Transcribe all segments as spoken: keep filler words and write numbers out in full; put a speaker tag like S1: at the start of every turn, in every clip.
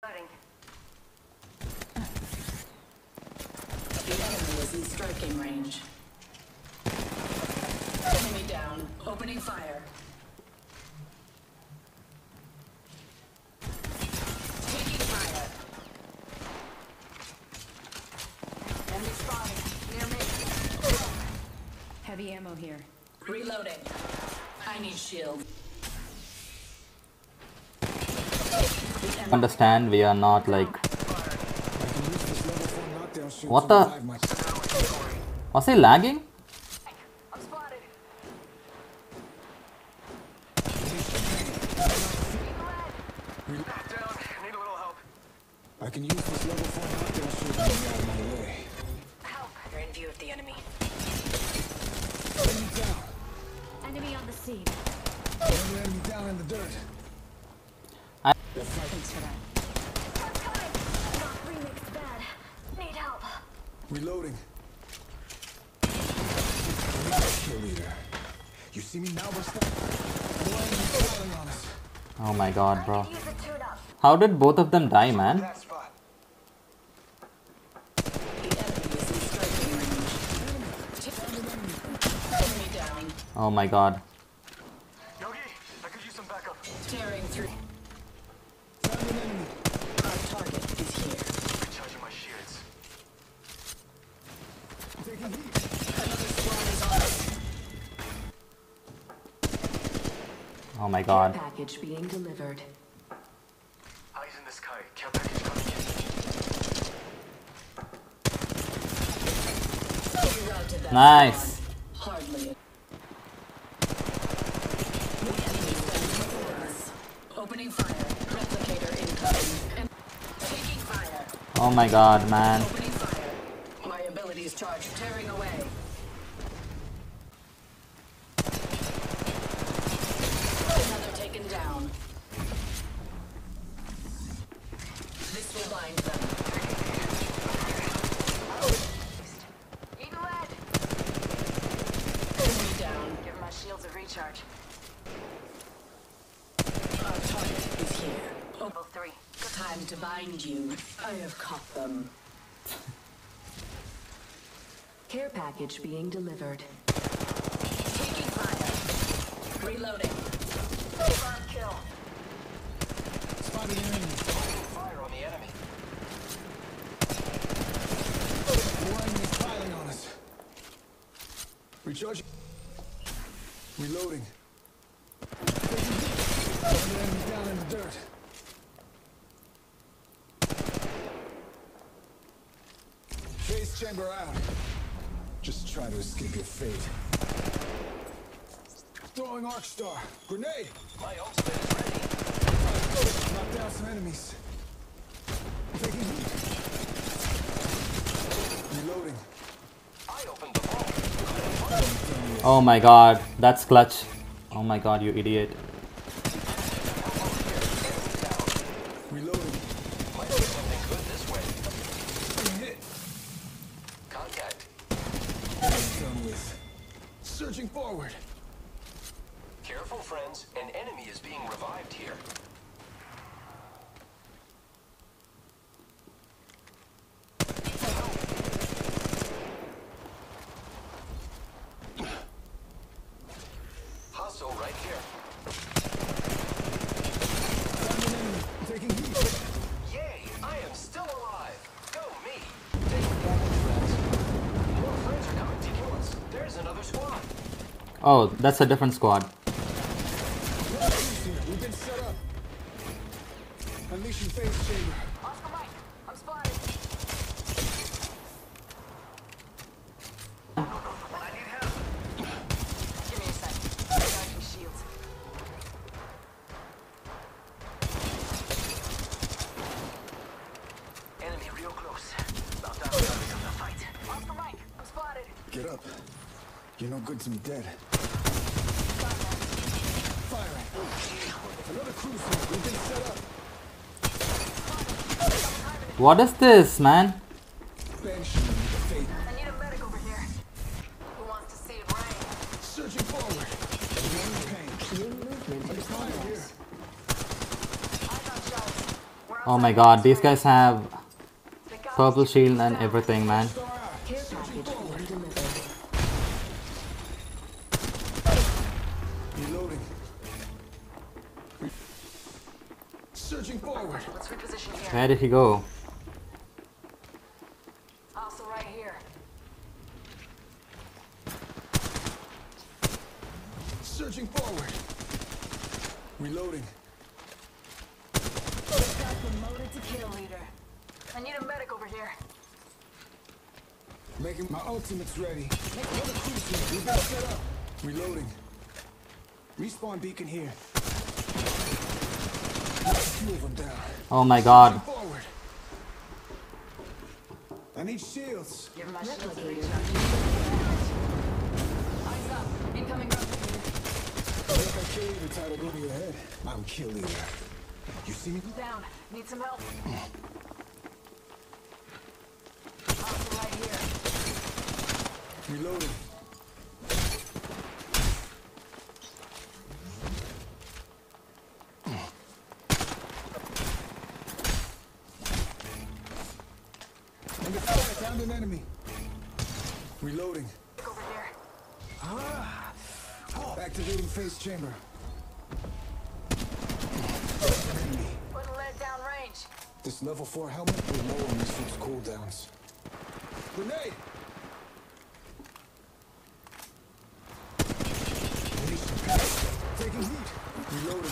S1: The enemy is in striking range. Enemy down. Opening fire. Taking fire. Enemy spotted. Near me.
S2: Heavy ammo here.
S1: Reloading. I need shield.
S3: Understand we are not like. What the? Was he lagging?
S1: I'm spotted.
S4: Down. Need a little help.
S5: I can use this level four knockdown shield out of my way.
S1: Help. You're in view of the enemy.
S5: Enemy down.
S2: Enemy on the scene.
S5: Another enemy down in the dirt.
S2: Thanks for that.
S1: Not remix bad. Need help.
S5: Reloading. Kill leader. You see me now, Buster? More enemies firing on us.
S3: Oh my god, bro.
S1: Use a tune up.
S3: How did both of them die, man?
S4: That spot.
S1: The enemy is in striking range. Enemy down.
S3: Oh my god.
S4: Yogi, I could use some backup.
S1: Tearing through.
S5: Found an enemy.
S1: Our target is here.
S4: Recharging my shields.
S5: Taking heat.
S1: Another squad is on us.
S3: Oh my god.
S1: Package being delivered.
S4: Eyes in the sky. Care package coming in.
S1: You routed that
S3: Nice.
S1: squad. Hardly. The enemy's been before us. Opening fire. Replicator incoming. And taking fire.
S3: Oh my god, man.
S1: Opening fire. My abilities charged. Tearing away. Another taken down. This will bind them. Need lead. Enemy down. Give my shields a recharge. Our target is here. Level three. Time to bind you. I have caught them. Care package being delivered. Taking fire. Reloading. Confirm kill.
S5: Spotted an enemy.
S4: Fire on the enemy.
S5: More enemies firing on us. Recharging. Reloading. Another enemy down in the dirt. Phase chamber out. Just try to escape your fate. Throwing arc star. Grenade.
S4: My ultimate is ready.
S5: Knock down some enemies. Taking heat. Reloading.
S4: I opened the vault.
S3: Oh my god. That's clutch. Oh my god, you idiot.
S5: Reloading.
S4: Might be something good this way.
S5: Getting hit.
S4: Contact.
S5: Done with. Surging forward.
S4: Careful, friends. An enemy is being revived here. Hostile right here.
S5: Found an enemy. Taking heat.
S4: Yay! I am still alive. Go me. Take damage, friends. More friends are coming to kill us. There's another squad.
S3: Oh, that's a different squad.
S5: We've been set up. Unleashing phase chamber.
S1: Oscar Mike, I'm spotted.
S4: I need help.
S1: Give me a sec. Charging shields.
S4: Enemy real close. About to become the fight.
S1: Oscar Mike, I'm spotted.
S5: Get up. You're no good to me dead. Firing. Another cruiser. We've been set up.
S3: What is this, man?
S5: Banshee with the fate.
S1: I need a medic over here. Who wants to save Rain?
S5: Surging forward. Feeling pain.
S1: New movement in
S5: Fire here.
S1: I got shots. We're
S3: Oh my god, these guys have purple shield and everything, man.
S2: Care package being delivered.
S5: Reloading. Surging forward.
S1: Let's reposition here.
S3: Where did he go?
S1: Also right here.
S5: Surging forward. Reloading.
S1: Got promoted to kill leader. I need a medic over here.
S5: Making my ultimates ready. We got set up. Reloading. Respawn beacon here. A few of them down.
S3: Oh my god.
S5: Forward. I need shields.
S1: Give my shields a reach. Eyes up. Incoming replicator.
S5: Look, I kill leader title go to your head. I'm kill leader. You see me?
S1: Down. Need some help. Also right here.
S5: Reloading. Under fire, found an enemy. Reloading.
S1: Look over here.
S5: Ah. Activating phase chamber. Enemy.
S1: Putting lead down range.
S5: This level four helmet will lower my suit's cooldowns. Grenade! Taking heat. Reloading.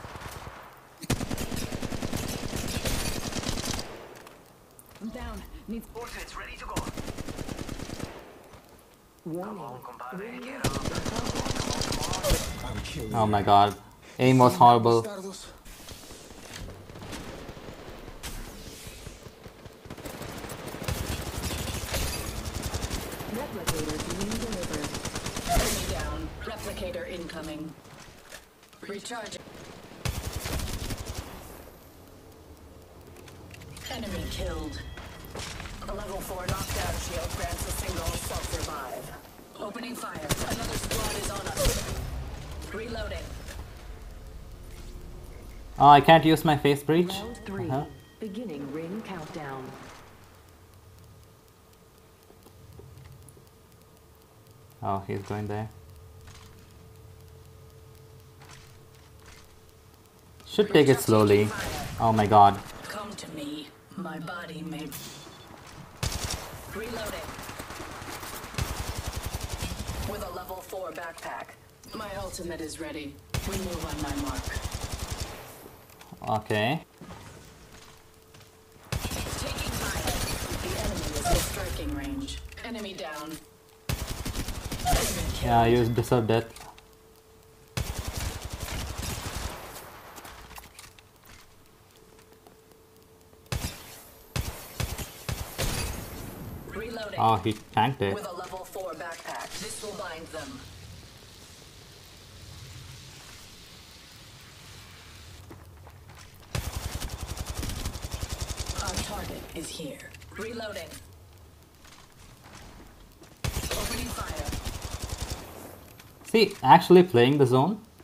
S2: I'm down. Needs
S4: Ultimate's ready to go.
S2: warning.
S5: I'm killing.
S3: Oh my god. Aim was horrible.
S5: Bastardos.
S2: Replicator being delivered.
S1: Enemy down. Replicator incoming. Recharging. Enemy killed. A level four knockdown shield grants a single self-revive. Opening fire. Another squad is on us. Reloading.
S3: Oh, I can't use my face breach.
S2: Round three.
S3: Uh-huh.
S2: Beginning ring countdown.
S3: Oh, he's going there. Should take it slowly. Oh my god.
S1: Come to me. My body may... Reloading. With a level four backpack. My ultimate is ready. We move on my mark.
S3: Okay.
S1: Taking fire. The enemy is in striking range. Enemy down. Enemy killed.
S3: Yeah, I used deserve death.
S1: Reloading.
S3: Oh, he tanked it.
S1: With a level four backpack. This will bind them. Our target is here. Reloading. Opening fire.
S3: See, actually playing the zone